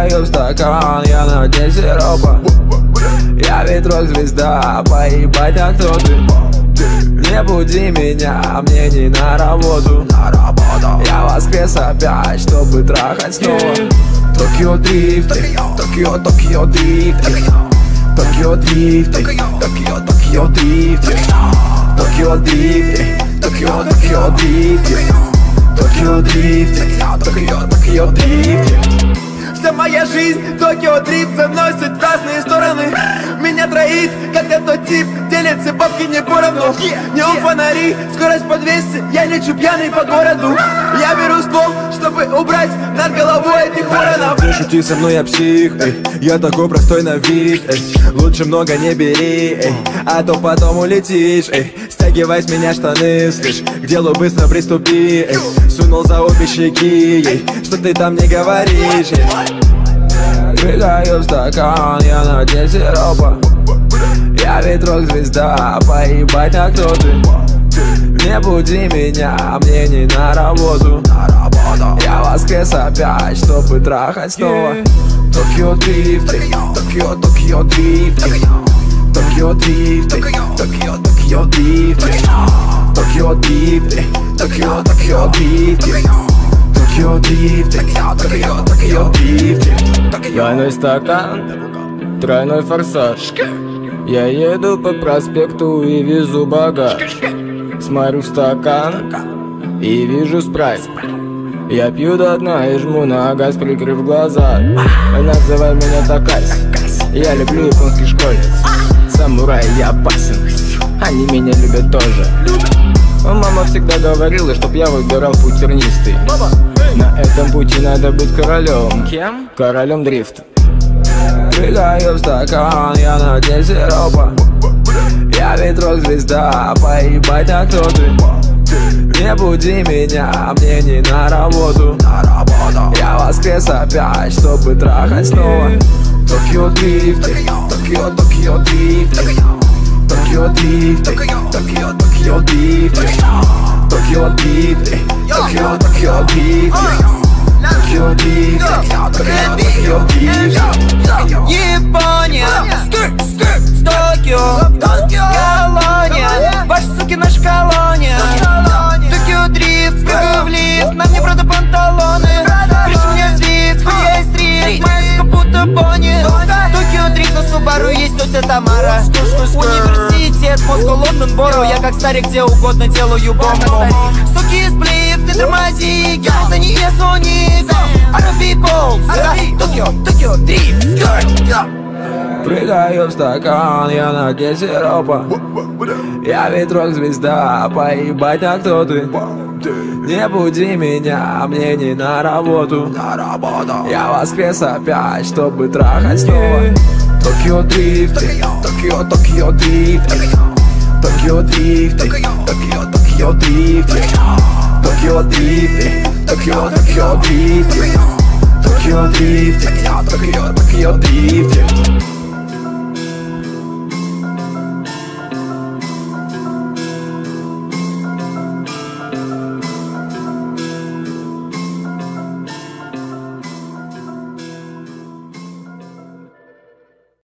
Прыгаю в стакан, я на дне сиропа. Я ведь рок-звезда, поебать, а кто ты? Не буди меня, мне не на работу. Я воскрес опять, чтобы трахать снова. Токио дрифт, Токио, Токио дрифт, Токио дрифт, Токио, Токио дрифт, Токио дрифт, Токио, Токио дрифт, Токио дрифт, Токио, Токио дрифт. Вся моя жизнь, Токио дрифт, заносит в разные стороны. Меня троит, когда тот тип делится бабки не поровну. Неон фонари, скорость по 200, я лечу пьяный по городу. Я беру ствол, чтобы убрать над головой этих воронов. Не шути со мной, я псих, эй. Я такой простой на вид, эй. Лучше много не бери, эй. А то потом улетишь, эй. Стягивай с меня штаны, слышь. К делу быстро приступи, эй. Сунул за обе щеки, эй. Что ты там не говоришь, эй. Прыгаю в стакан, я на дне сиропа. Я ведь рок-звезда, поебать, а кто ты? Не буди меня, мне не на работу. Я воскрес опять, чтобы трахать снова. Токио дрифт, Токио, Токио дрифт, Токио дрифт, Токио, Токио дрифт, Токио дрифт, Токио, Токио дрифт, Токио дрифт, Токио, Токио дрифт. Двойной стакан, тройной форсаж. Я еду по проспекту и везу багаж. Смотрю в стакан и вижу спрайт. Я пью до дна и жму на газ, прикрыв глаза. Называй меня Такаси, я люблю японский школьниц. Самурай, я опасен, они меня любят тоже. Мама всегда говорила, чтоб я выбирал путь тернистый. На этом пути надо быть королем. Кем? Королем дрифта. Прыгаю в стакан, я на дне сиропа. Я ведь рок-звезда, поебать, а кто ты? Не буди меня, мне не на работу. Я воскрес опять, чтобы трахать снова. Токио дрифт, Токио, Токио дрифт, Токио дрифт, Токио, Токио дрифт, Токио дрифт, Токио, Токио дрифт, Токио дрифт, Токио дрифт. Япония, Токио, колония, ваши суки наша колония. Токио дрифт, прыгаю в лифт, на мне правда панталоны. Пришли мне свит, хоть я и стрит, моя сука будто Бонни. Токио дрифт, на Субару есть тетя Тамара. Университет, Москва, Лондон, Боро. Я как старик где угодно делаю бомбу. Суки сплив, ты тормози, гелс, они не соник. Arabi Balls, Токио дрифт. Прыгаю в стакан, я на дне сиропа. Я ведь рок-звезда, поебать, а кто ты? Не буди меня, мне не на работу. Я воскрес опять, чтобы трахать снова. Токио дрифт, Токио, Токио дрифт, Токио дрифт, Токио, Токио дрифт, Токио дрифт, Токио, Токио дрифт, Токио дрифт, Токио, Токио дрифт.